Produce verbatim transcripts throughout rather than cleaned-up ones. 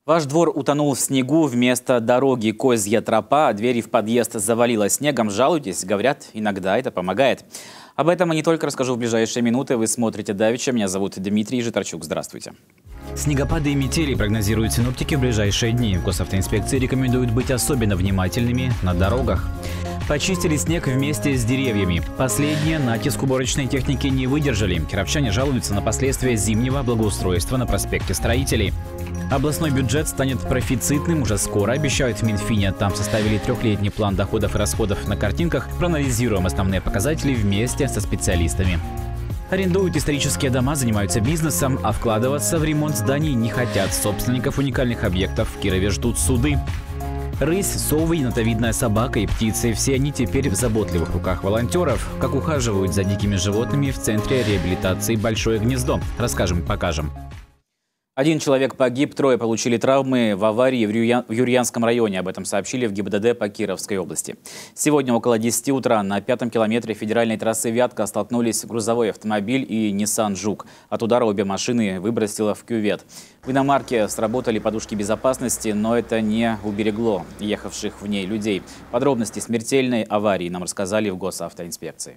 Ваш двор утонул в снегу, вместо дороги козья тропа, двери в подъезд завалило снегом. Жалуйтесь, говорят, иногда это помогает. Об этом и не только расскажу в ближайшие минуты. Вы смотрите «Давича». Меня зовут Дмитрий Житарчук. Здравствуйте. Снегопады и метели прогнозируют синоптики в ближайшие дни. Госавтоинспекции рекомендуют быть особенно внимательными на дорогах. Почистили снег вместе с деревьями. Последние натиск уборочной техники не выдержали. Кировчане жалуются на последствия зимнего благоустройства на проспекте Строителей. Областной бюджет станет профицитным уже скоро, обещают в Минфине. Там составили трехлетний план доходов и расходов. На картинках проанализируем основные показатели вместе со специалистами. Арендуют исторические дома, занимаются бизнесом, а вкладываться в ремонт зданий не хотят. Собственников уникальных объектов в Кирове ждут суды. Рысь, совы, енотовидная собака и птицы – все они теперь в заботливых руках волонтеров. Как ухаживают за дикими животными в центре реабилитации «Большое гнездо». Расскажем, покажем. Один человек погиб, трое получили травмы в аварии в, Юрья... в Юрьянском районе. Об этом сообщили в ГИБДД по Кировской области. Сегодня около десяти утра на пятом километре федеральной трассы Вятка столкнулись грузовой автомобиль и Nissan Жук. От удара обе машины выбросило в кювет. В иномарке сработали подушки безопасности, но это не уберегло ехавших в ней людей. Подробности смертельной аварии нам рассказали в Госавтоинспекции.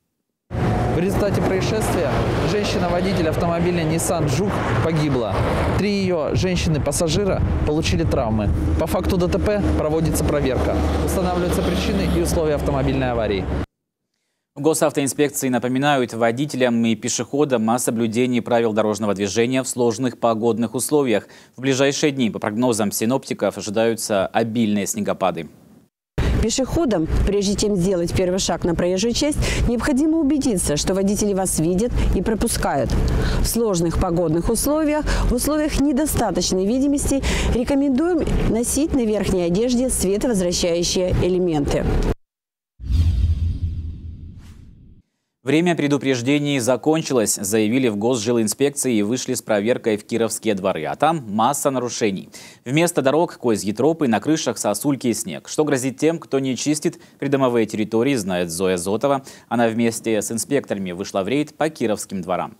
В результате происшествия женщина-водитель автомобиля Nissan Жук погибла. Три ее женщины-пассажира получили травмы. По факту ДТП проводится проверка. Устанавливаются причины и условия автомобильной аварии. В Госавтоинспекции напоминают водителям и пешеходам о соблюдении правил дорожного движения в сложных погодных условиях. В ближайшие дни, по прогнозам синоптиков, ожидаются обильные снегопады. Пешеходам, прежде чем сделать первый шаг на проезжую часть, необходимо убедиться, что водители вас видят и пропускают. В сложных погодных условиях, в условиях недостаточной видимости, рекомендуем носить на верхней одежде световозвращающие элементы. Время предупреждений закончилось, заявили в Госжилинспекции и вышли с проверкой в Кировские дворы. А там масса нарушений. Вместо дорог козьи тропы, на крышах сосульки и снег. Что грозит тем, кто не чистит придомовые территории, знает Зоя Зотова. Она вместе с инспекторами вышла в рейд по Кировским дворам.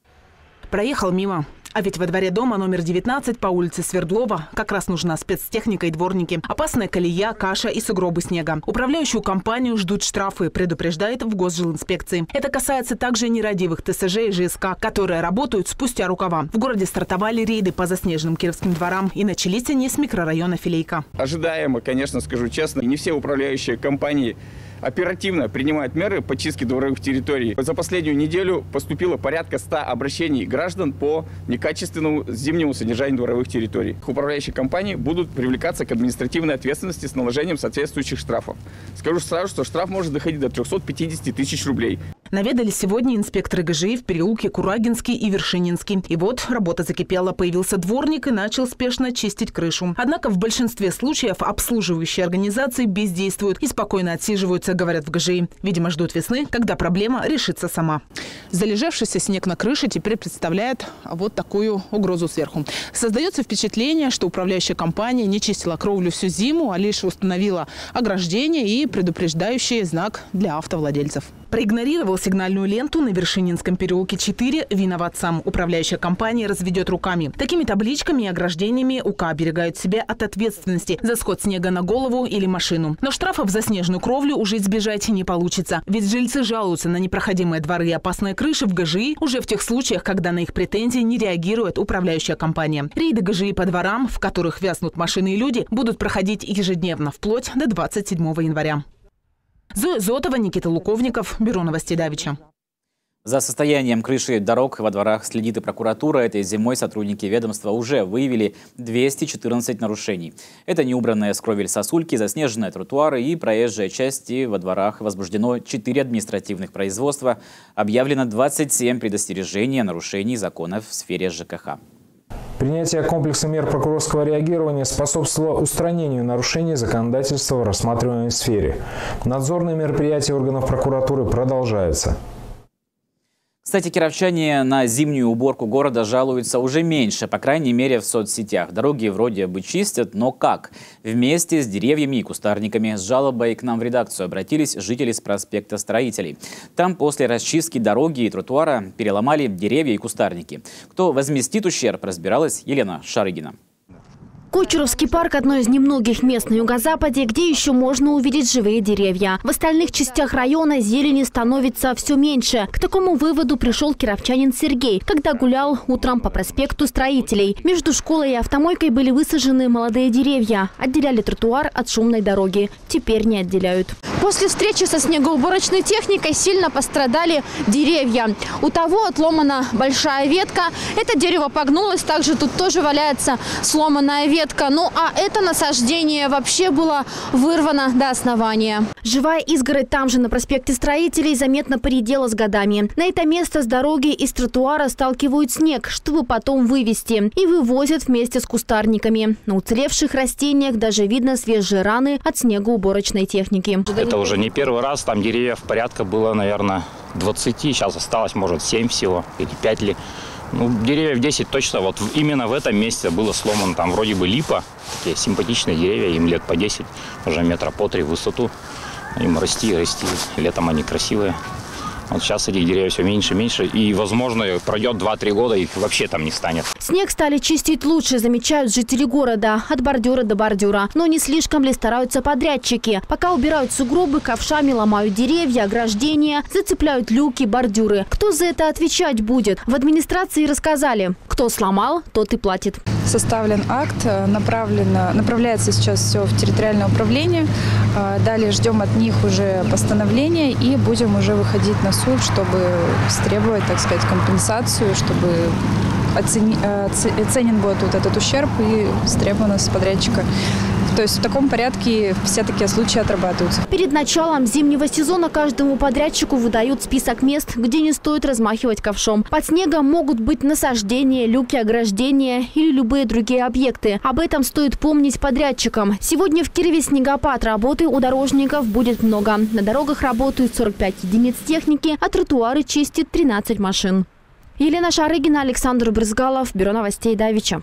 Проехал мимо. А ведь во дворе дома номер девятнадцать по улице Свердлова как раз нужна спецтехника и дворники. Опасная колея, каша и сугробы снега. Управляющую компанию ждут штрафы, предупреждает в Госжилинспекции. Это касается также нерадивых ТСЖ и ЖСК, которые работают спустя рукава. В городе стартовали рейды по заснеженным кировским дворам. И начались они с микрорайона Филейка. Ожидаемо, конечно, скажу честно, не все управляющие компании оперативно принимают меры по чистке дворовых территорий. За последнюю неделю поступило порядка ста обращений граждан по некачественному зимнему содержанию дворовых территорий. Управляющие компании будут привлекаться к административной ответственности с наложением соответствующих штрафов. Скажу сразу, что штраф может доходить до трёхсот пятидесяти тысяч рублей. Наведали сегодня инспекторы ГЖИ в переулке Курагинский и Вершининский. И вот работа закипела. Появился дворник и начал спешно чистить крышу. Однако в большинстве случаев обслуживающие организации бездействуют и спокойно отсиживаются, говорят в ГЖИ. Видимо, ждут весны, когда проблема решится сама. Залежавшийся снег на крыше теперь представляет вот такую угрозу сверху. Создается впечатление, что управляющая компания не чистила кровлю всю зиму, а лишь установила ограждение и предупреждающий знак для автовладельцев. Проигнорировал сигнальную ленту на Вершининском переулке четыре, виноват сам. Управляющая компания разведет руками. Такими табличками и ограждениями УК оберегают себя от ответственности за сход снега на голову или машину. Но штрафов за снежную кровлю уже избежать не получится. Ведь жильцы жалуются на непроходимые дворы и опасные крыши в ГЖИ уже в тех случаях, когда на их претензии не реагирует управляющая компания. Рейды ГЖИ по дворам, в которых вязнут машины и люди, будут проходить ежедневно вплоть до двадцать седьмого января. Зоя Зотова, Никита Луковников, Бюро новостей Давича. За состоянием крыши дорог во дворах следит и прокуратура. Этой зимой сотрудники ведомства уже выявили двести четырнадцать нарушений. Это неубранные с кровель сосульки, заснеженные тротуары и проезжие части. Во дворах возбуждено четыре административных производства. Объявлено двадцать семь предостережений о нарушении законов в сфере ЖКХ. Принятие комплекса мер прокурорского реагирования способствовало устранению нарушений законодательства в рассматриваемой сфере. Надзорные мероприятия органов прокуратуры продолжаются. Кстати, кировчане на зимнюю уборку города жалуются уже меньше, по крайней мере в соцсетях. Дороги вроде бы чистят, но как? Вместе с деревьями и кустарниками. С жалобой к нам в редакцию обратились жители с проспекта Строителей. Там после расчистки дороги и тротуара переломали деревья и кустарники. Кто возместит ущерб, разбиралась Елена Шарыгина. Кучеровский парк – одно из немногих мест на юго-западе, где еще можно увидеть живые деревья. В остальных частях района зелени становится все меньше. К такому выводу пришел кировчанин Сергей, когда гулял утром по проспекту Строителей. Между школой и автомойкой были высажены молодые деревья, отделяли тротуар от шумной дороги. Теперь не отделяют. После встречи со снегоуборочной техникой сильно пострадали деревья. У того отломана большая ветка. Это дерево погнулось, также тут тоже валяется сломанная ветка. Ну а это насаждение вообще было вырвано до основания. Живая изгородь там же на проспекте Строителей заметно поредела с годами. На это место с дороги и с тротуара сталкивают снег, чтобы потом вывести. И вывозят вместе с кустарниками. На уцелевших растениях даже видно свежие раны от снегоуборочной техники. Это уже не первый раз. Там деревьев порядка было, наверное, двадцать. Сейчас осталось, может, семь всего или пять ли. Ну, деревьев десять точно. Вот именно в этом месте было сломано. Там вроде бы липа. Такие симпатичные деревья. Им лет по десять. Уже метра по три в высоту. Им расти, расти. Летом они красивые. Вот сейчас этих деревьев все меньше и меньше. И, возможно, пройдет два-три года, их вообще там не станет. Снег стали чистить лучше, замечают жители города. От бордюра до бордюра. Но не слишком ли стараются подрядчики? Пока убирают сугробы, ковшами ломают деревья, ограждения, зацепляют люки, бордюры. Кто за это отвечать будет? В администрации рассказали. Кто сломал, тот и платит. Составлен акт, направлено, направляется сейчас все в территориальное управление. Далее ждем от них уже постановления и будем уже выходить на суд, чтобы требовать, так сказать, компенсацию, чтобы оцени, оценен будет вот этот ущерб и стребовано с подрядчика. То есть в таком порядке все такие случаи отрабатываются. Перед началом зимнего сезона каждому подрядчику выдают список мест, где не стоит размахивать ковшом. Под снегом могут быть насаждения, люки, ограждения или любые другие объекты. Об этом стоит помнить подрядчикам. Сегодня в Кирове снегопад, работы у дорожников будет много. На дорогах работают сорок пять единиц техники, а тротуары чистит тринадцать машин. Елена Шарыгина, Александр Брызгалов, Бюро новостей Давича.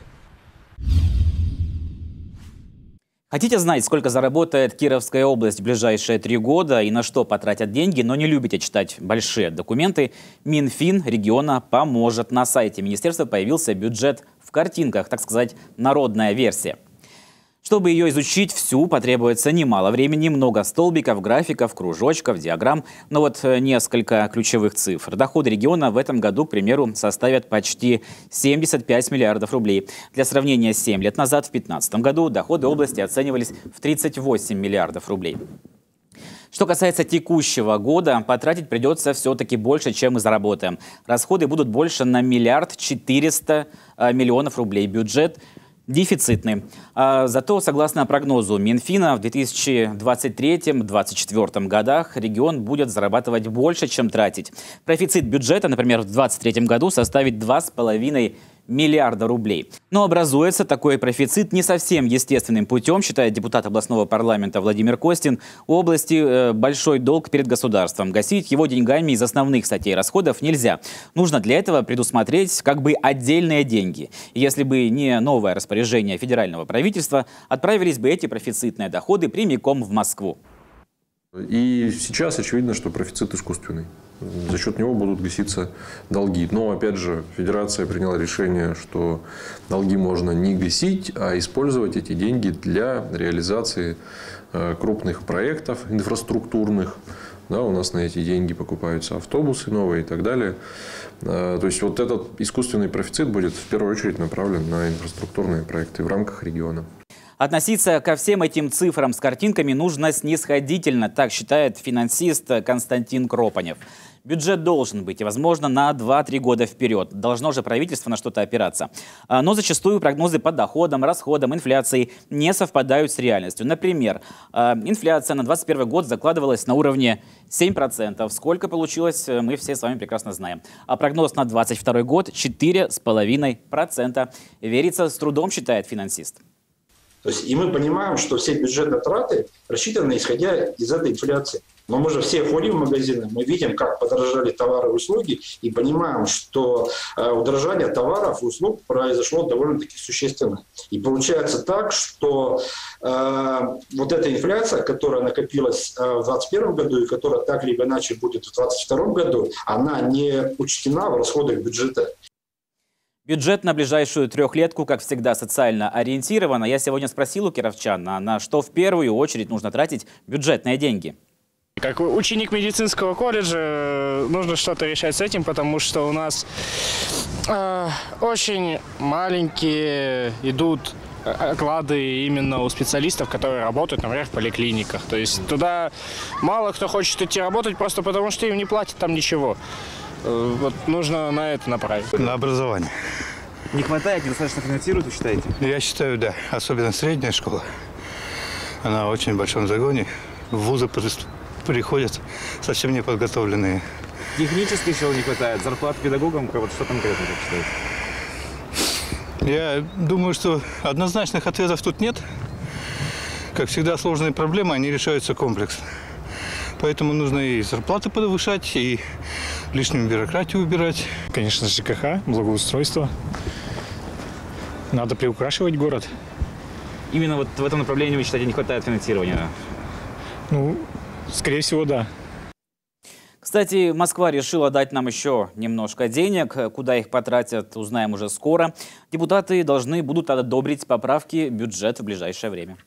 Хотите знать, сколько заработает Кировская область в ближайшие три года и на что потратят деньги, но не любите читать большие документы? Минфин региона поможет. На сайте министерства появился бюджет в картинках, так сказать, народная версия. Чтобы ее изучить всю, потребуется немало времени, много столбиков, графиков, кружочков, диаграмм. Но вот несколько ключевых цифр. Доходы региона в этом году, к примеру, составят почти семьдесят пять миллиардов рублей. Для сравнения, семь лет назад, в две тысячи пятнадцатом году, доходы области оценивались в тридцать восемь миллиардов рублей. Что касается текущего года, потратить придется все-таки больше, чем мы заработаем. Расходы будут больше на миллиард четыреста миллионов рублей. Бюджет дефицитный. А зато, согласно прогнозу Минфина, в две тысячи двадцать третьем — две тысячи двадцать четвёртом годах регион будет зарабатывать больше, чем тратить. Профицит бюджета, например, в две тысячи двадцать третьем году составит два с половиной миллиарда рублей. Но образуется такой профицит не совсем естественным путем, считает депутат областного парламента Владимир Костин. У области э, большой долг перед государством. Гасить его деньгами из основных статей расходов нельзя. Нужно для этого предусмотреть как бы отдельные деньги. И если бы не новое распоряжение федерального правительства, отправились бы эти профицитные доходы прямиком в Москву. И сейчас очевидно, что профицит искусственный. За счет него будут гаситься долги. Но, опять же, Федерация приняла решение, что долги можно не гасить, а использовать эти деньги для реализации крупных проектов инфраструктурных. Да, у нас на эти деньги покупаются автобусы новые и так далее. То есть вот этот искусственный профицит будет в первую очередь направлен на инфраструктурные проекты в рамках региона. Относиться ко всем этим цифрам с картинками нужно снисходительно, так считает финансист Константин Кропанев. Бюджет должен быть, и, возможно, на два-три года вперед. Должно же правительство на что-то опираться. Но зачастую прогнозы по доходам, расходам, инфляции не совпадают с реальностью. Например, инфляция на двадцать первый год закладывалась на уровне семь процентов. Сколько получилось, мы все с вами прекрасно знаем. А прогноз на двадцать второй год – четыре с половиной процента. Верится с трудом, считает финансист. То есть, и мы понимаем, что все бюджетные траты рассчитаны исходя из этой инфляции. Но мы же все ходим в магазины, мы видим, как подорожали товары и услуги, и понимаем, что э, удорожание товаров и услуг произошло довольно-таки существенно. И получается так, что э, вот эта инфляция, которая накопилась э, в двадцать первом году и которая так или иначе будет в двадцать втором году, она не учтена в расходах бюджета. Бюджет на ближайшую трехлетку, как всегда, социально ориентирован. Я сегодня спросил у кировчан, на что в первую очередь нужно тратить бюджетные деньги. Как ученик медицинского колледжа нужно что-то решать с этим, потому что у нас э, очень маленькие идут оклады именно у специалистов, которые работают, например, в поликлиниках. То есть туда мало кто хочет идти работать просто потому, что им не платят там ничего. Вот нужно на это направить. На образование. Не хватает, недостаточно финансируют, вы считаете? Я считаю, да. Особенно средняя школа. Она в очень большом загоне. В вузы приходят совсем неподготовленные. Технически еще не хватает. Зарплат педагогам, вот что конкретно как считаете? Я думаю, что однозначных ответов тут нет. Как всегда, сложные проблемы, они решаются комплексно. Поэтому нужно и зарплаты повышать, и лишнюю бюрократию убирать. Конечно, ЖКХ, благоустройство. Надо приукрашивать город. Именно вот в этом направлении, вы считаете, не хватает финансирования? Ну, скорее всего, да. Кстати, Москва решила дать нам еще немножко денег. Куда их потратят, узнаем уже скоро. Депутаты должны будут одобрить поправки в бюджет в ближайшее время.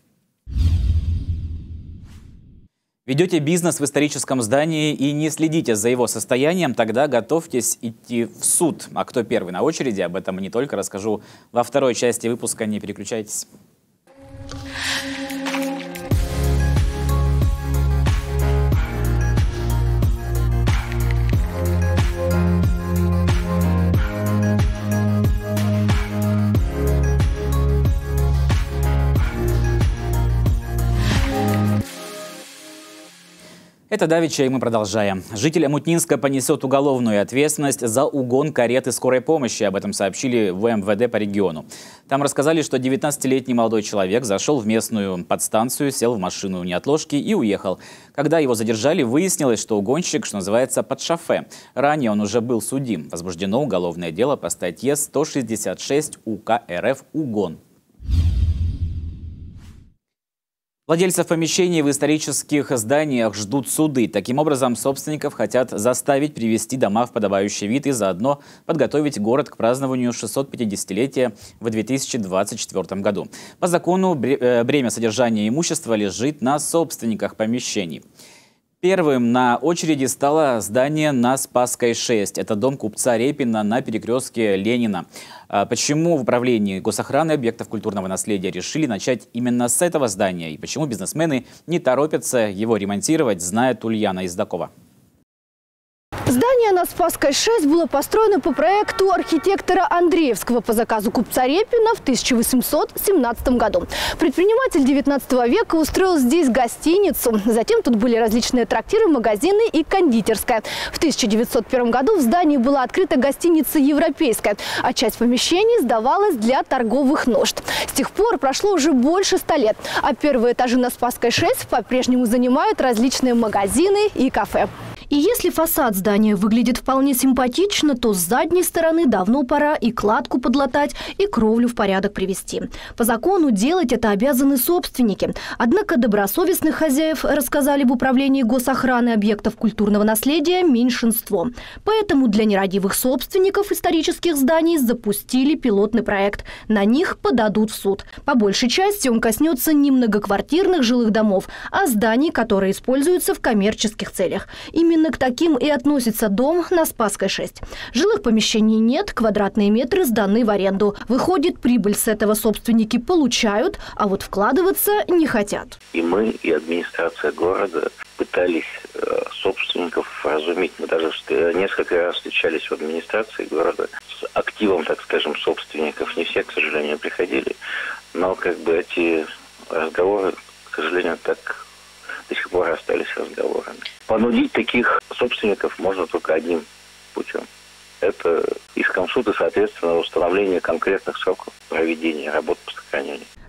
Ведете бизнес в историческом здании и не следите за его состоянием, тогда готовьтесь идти в суд. А кто первый на очереди, об этом не только расскажу во второй части выпуска. Не переключайтесь. Это давеча, и мы продолжаем. Житель Омутнинска понесет уголовную ответственность за угон кареты скорой помощи. Об этом сообщили в эм вэ дэ по региону. Там рассказали, что девятнадцатилетний молодой человек зашел в местную подстанцию, сел в машину неотложки и уехал. Когда его задержали, выяснилось, что угонщик, что называется, под шофе. Ранее он уже был судим. Возбуждено уголовное дело по статье сто шестьдесят шесть у ка эр эф «Угон». Владельцев помещений в исторических зданиях ждут суды. Таким образом, собственников хотят заставить привести дома в подобающий вид и заодно подготовить город к празднованию шестисот-пятидесятилетия в две тысячи двадцать четвёртом году. По закону бремя содержания имущества лежит на собственниках помещений. Первым на очереди стало здание на Спасской шесть. Это дом купца Репина на перекрестке Ленина. Почему в управлении госохраны объектов культурного наследия решили начать именно с этого здания? И почему бизнесмены не торопятся его ремонтировать, знает Ульяна Издакова. Здание на Спасской шесть было построено по проекту архитектора Андреевского по заказу купца Репина в тысяча восемьсот семнадцатом году. Предприниматель девятнадцатого века устроил здесь гостиницу. Затем тут были различные трактиры, магазины и кондитерская. В тысяча девятьсот первом году в здании была открыта гостиница «Европейская», а часть помещений сдавалась для торговых нужд. С тех пор прошло уже больше ста лет, а первые этажи на Спасской шесть по-прежнему занимают различные магазины и кафе. И если фасад здания выглядит вполне симпатично, то с задней стороны давно пора и кладку подлатать, и кровлю в порядок привести. По закону делать это обязаны собственники. Однако добросовестных хозяев, рассказали в управлении госохраны объектов культурного наследия, меньшинство. Поэтому для нерадивых собственников исторических зданий запустили пилотный проект. На них подадут в суд. По большей части он коснется не многоквартирных жилых домов, а зданий, которые используются в коммерческих целях. Именно Именно к таким и относится дом на Спасской шесть. Жилых помещений нет, квадратные метры сданы в аренду. Выходит, прибыль с этого собственники получают, а вот вкладываться не хотят. И мы, и администрация города пытались э, собственников разуметь. Мы даже несколько раз встречались в администрации города с активом, так скажем, собственников. Не все, к сожалению, приходили. Но как бы эти разговоры, к сожалению, так до сих пор остались разговорами. Понудить таких собственников можно только одним путем. Это иском суд и, соответственно, установление конкретных сроков проведения работ по сохранению.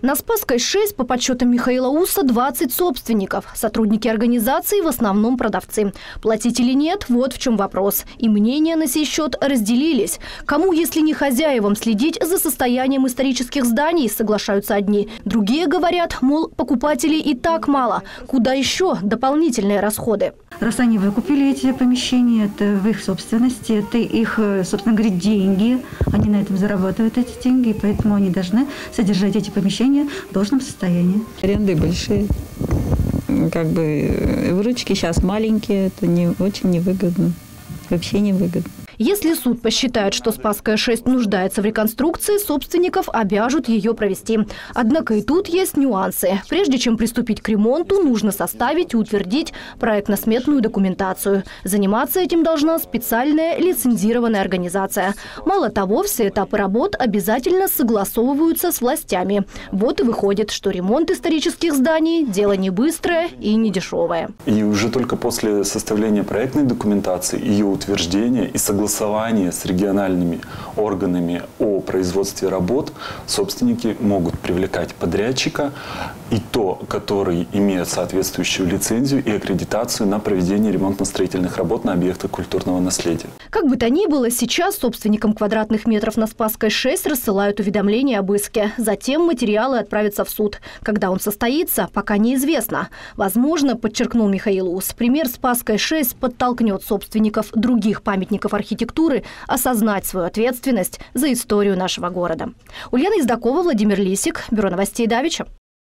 На Спасской шесть, по подсчетам Михаила Уса, двадцать собственников. Сотрудники организации в основном продавцы. Платить или нет – вот в чем вопрос. И мнения на сей счет разделились. Кому, если не хозяевам, следить за состоянием исторических зданий, соглашаются одни. Другие говорят, мол, покупателей и так мало. Куда еще дополнительные расходы? Раз они выкупили эти помещения, это в их собственности, это их, собственно говоря, деньги. Они на этом зарабатывают эти деньги, и поэтому они должны содержать эти помещения в должном состоянии. Аренды большие. Как бы выручки сейчас маленькие, это не очень невыгодно. Вообще невыгодно. Если суд посчитает, что Спасская шесть нуждается в реконструкции, собственников обяжут ее провести. Однако и тут есть нюансы. Прежде чем приступить к ремонту, нужно составить и утвердить проектно-сметную документацию. Заниматься этим должна специальная лицензированная организация. Мало того, все этапы работ обязательно согласовываются с властями. Вот и выходит, что ремонт исторических зданий – дело не быстрое и не дешевое. И уже только после составления проектной документации, ее утверждения и согласования с региональными органами о производстве работ собственники могут привлекать подрядчика, и то, который имеет соответствующую лицензию и аккредитацию на проведение ремонтно-строительных работ на объектах культурного наследия. Как бы то ни было, сейчас собственникам квадратных метров на Спасской шесть рассылают уведомления об иске. Затем материалы отправятся в суд. Когда он состоится, пока неизвестно. Возможно, подчеркнул Михаил Ус, пример Спасской шесть подтолкнет собственников других памятников архитектуры осознать свою ответственность за историю нашего города. Ульяна Издакова, Владимир Лисик, Бюро новостей Давича.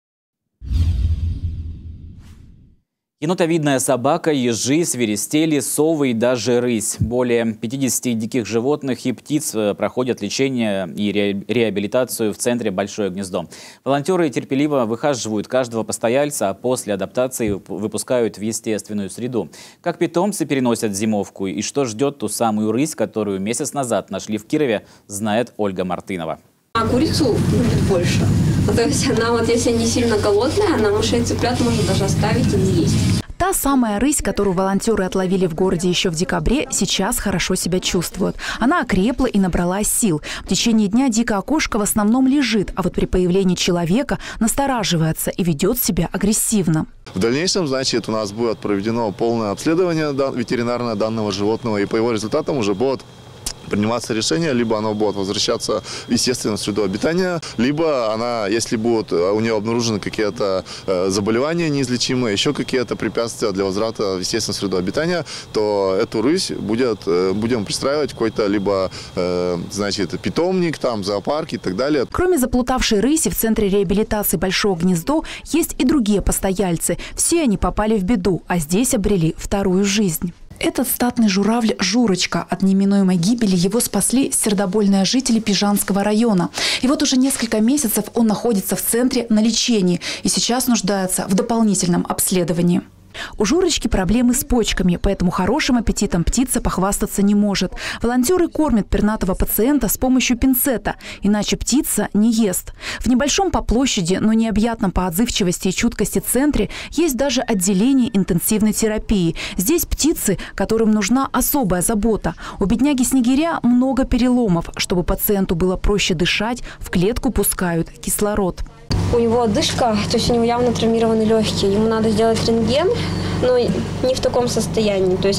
Енотовидная собака, ежи, свиристели, совы и даже рысь. Более пятидесяти диких животных и птиц проходят лечение и реабилитацию в центре «Большое гнездо». Волонтеры терпеливо выхаживают каждого постояльца, а после адаптации выпускают в естественную среду. Как питомцы переносят зимовку и что ждет ту самую рысь, которую месяц назад нашли в Кирове, знает Ольга Мартынова. А курицу любит больше. Ну, то есть она вот, если не сильно голодная, она мышей цыплят может даже оставить и не есть. Та самая рысь, которую волонтеры отловили в городе еще в декабре, сейчас хорошо себя чувствует. Она окрепла и набралась сил. В течение дня дикая кошка в основном лежит, а вот при появлении человека настораживается и ведет себя агрессивно. В дальнейшем, значит, у нас будет проведено полное обследование ветеринарное данного животного, и по его результатам уже будет приниматься решение, либо оно будет возвращаться в естественную среду обитания, либо она, если будут у нее обнаружены какие-то э, заболевания неизлечимые, еще какие-то препятствия для возврата в естественную среду обитания, то эту рысь будет, э, будем пристраивать в какой-то либо, э, значит, питомник, там, зоопарк и так далее. Кроме заплутавшей рыси, в центре реабилитации «Большое гнездо» есть и другие постояльцы. Все они попали в беду, а здесь обрели вторую жизнь. Этот статный журавль Журочка. От неминуемой гибели его спасли сердобольные жители Пижанского района. И вот уже несколько месяцев он находится в центре на лечении и сейчас нуждается в дополнительном обследовании. У Журочки проблемы с почками, поэтому хорошим аппетитом птица похвастаться не может. Волонтеры кормят пернатого пациента с помощью пинцета, иначе птица не ест. В небольшом по площади, но необъятном по отзывчивости и чуткости центре есть даже отделение интенсивной терапии. Здесь птицы, которым нужна особая забота. У бедняги-снегиря много переломов. Чтобы пациенту было проще дышать, в клетку пускают кислород. У него одышка, то есть у него явно травмированы легкие. Ему надо сделать рентген, но не в таком состоянии. То есть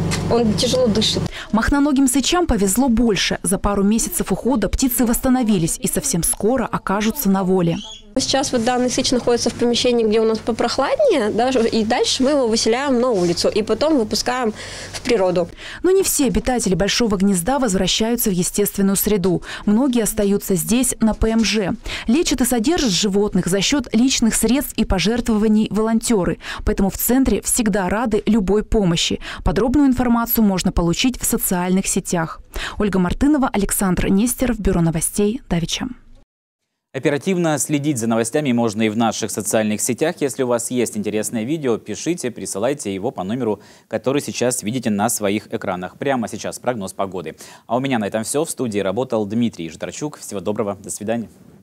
он тяжело дышит. Махноногим сычам повезло больше. За пару месяцев ухода птицы восстановились и совсем скоро окажутся на воле. Сейчас вот данный сыч находится в помещении, где у нас попрохладнее, да, и дальше мы его выселяем на улицу и потом выпускаем в природу. Но не все обитатели Большого гнезда возвращаются в естественную среду. Многие остаются здесь на ПМЖ. Лечат и содержат животных за счет личных средств и пожертвований волонтеры. Поэтому в центре всегда рады любой помощи. Подробную информацию можно получить в социальных сетях. Ольга Мартынова, Александр Нестеров, Бюро новостей Давича. Оперативно следить за новостями можно и в наших социальных сетях. Если у вас есть интересное видео, пишите, присылайте его по номеру, который сейчас видите на своих экранах. Прямо сейчас прогноз погоды. А у меня на этом все. В студии работал Дмитрий Житарчук. Всего доброго. До свидания.